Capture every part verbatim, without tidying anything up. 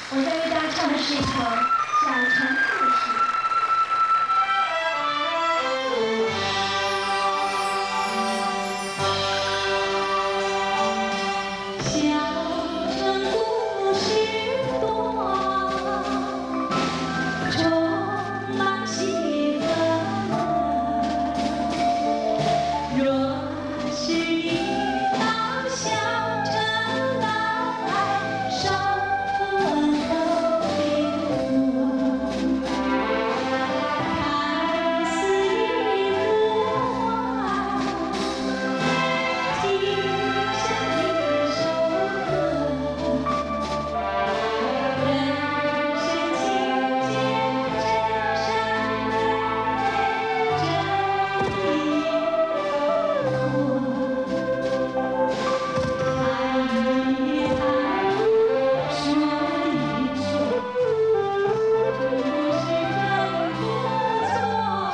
我在为大家唱的是一首小城故事。小城故事多，充满喜和乐。若是你到小城来，少喝特别多，看似一幅画，景像一首歌。人生情节真善美，真意多。谈一谈，说一说，这故事真不错。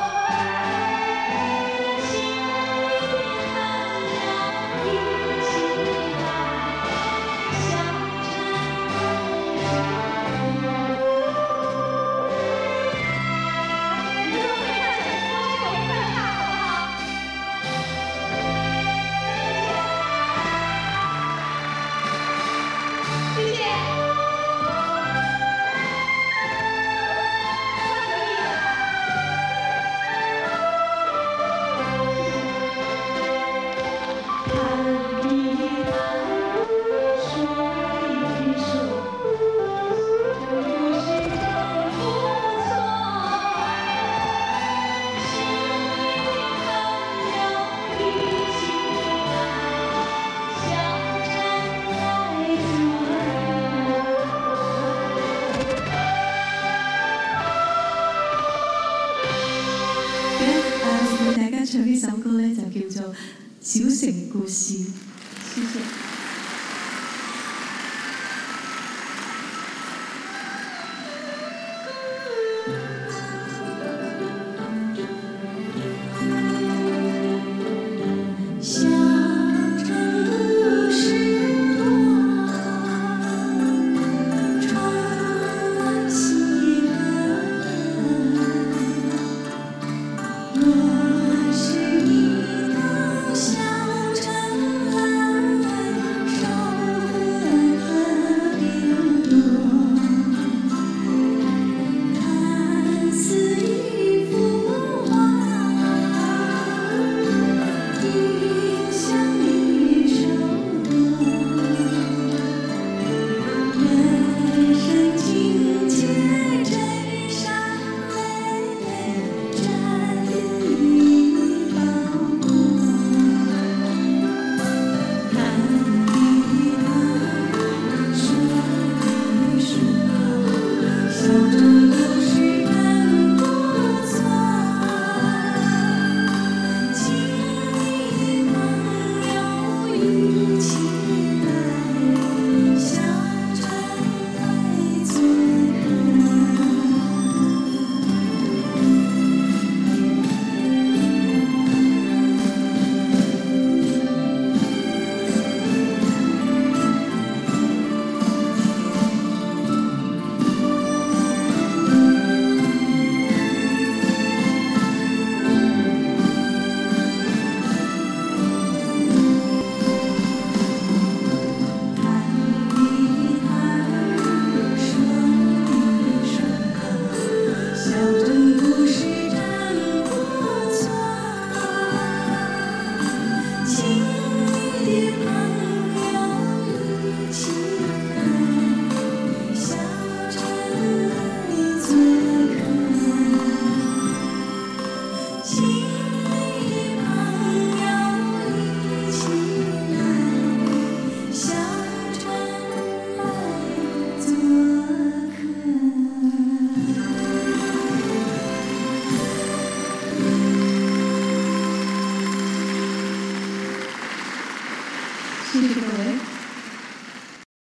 心里很了一起来，小城来做如果会唱小城故事，我一块儿唱好不好？谢谢。谈一谈，说一说，这故事真不错。心里朋友一起来，小城来嘅誒，為大家唱呢首歌咧，就叫做《小城故事》。謝謝。 小城故事多，充满喜和乐。若是你到小城来，少喝特别多，看似一幅画，景像一首歌。人生境界真善美，真意包括。谈一谈，说一说，小城故事真不错。请你朋友一起来，小城来做客。谈一谈，说一说，小城故事真不错。请你朋友一起来，小城来做客。请